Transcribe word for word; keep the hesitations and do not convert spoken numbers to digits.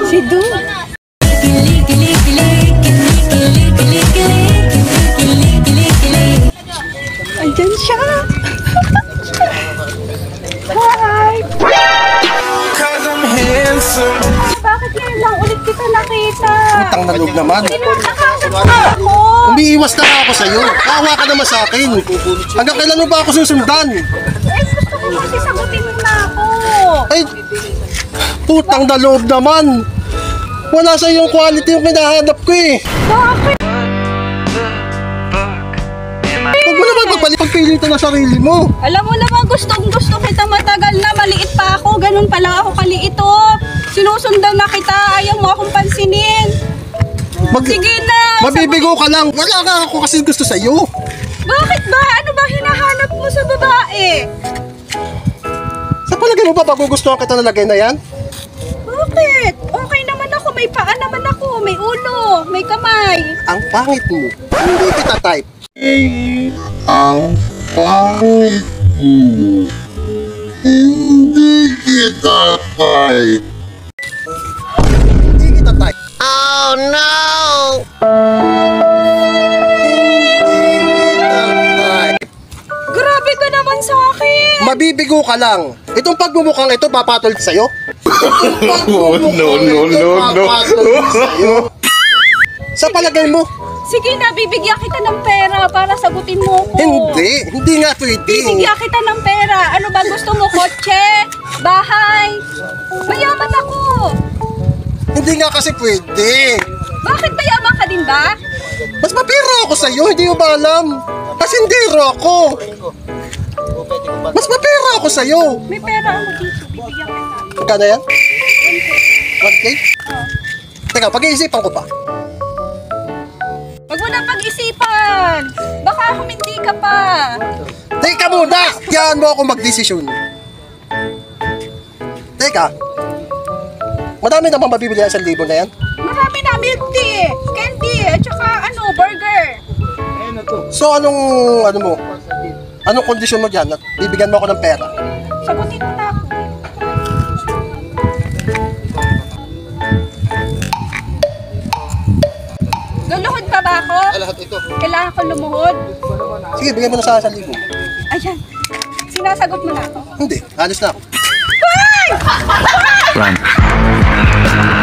Si Du. Andyan siya. Hi! Bakit ngayon lang ulit kita nakita? Utang na loob naman. Pinuntahan mo ako. Umiiwas na ako sa'yo. Kawa ka naman sa akin. Hanggang kailan mo ba ako susundan? Eh, gusto ko kasi sagutin mo na ako. Ay, putang na loob naman. Wala sa yung quality yung kinahanap ko eh. Bakit? Huwag mo naman magpalipagpilitan na sarili mo. Alam mo naman, gustong gusto kita matagal na. Maliit pa ako. Ganun pala ako kaliit oh. Sinusundan na kita. Ayaw mo akong pansinin. Mag Sige na. Mabibigo ka lang. Wala ka ako kasi gusto sa'yo. Bakit ba? Ano ba hinahanap mo sa babae? Sa palagay mo ba magugustuhan kita na lagay na yan? Bakit? Okay naman ako. May paa naman ako. May ulo. May kamay. Ang pangit mo. Hindi kita type. Ang pangit mo. Hindi kita type. Hindi kita type. Oh no! Grabe ka naman sa akin. Mabibigo ka lang. Itong pagmumukhang ito, papatol sa'yo. Oh, no, no, no, no. Sa palagay mo, Sige na, bibigyan kita ng pera para sagutin mo ko. hindi. Hindi nga pwede. Bibigyan kita ng pera. Ano ba gusto mo? Kotse? Bahay? Mayaman ako. Hindi nga kasi pwede. Bakit mayaman ka din ba? Mas mapira ako sa'yo, hindi mo ba alam? Pasindero ako. Mas mapira ako sa'yo. May pera ako dito. Bibigyan kita. Magkano yan? one K? Teka, pag-iisipan ko pa. Huwag mo na pag-isipan. Baka humindi ka pa. Teka muna! Yan mo ako magdesisyon. Teka. Madami naman mabibili ang isang libo na yan. Marami na milk tea, candy, at saka ano, burger. So anong, ano mo? Anong kondisyon mo dyan? At bibigyan mo ako ng pera? Sagutin mo na ako. Luluhod pa ba ako? Lahat ito. Kailangan ko lumuhod? Sige, bigyan mo na sa isang libo. Ayan. Sinasagot mo na ako. Hindi, alis na ako. Hoy! Run.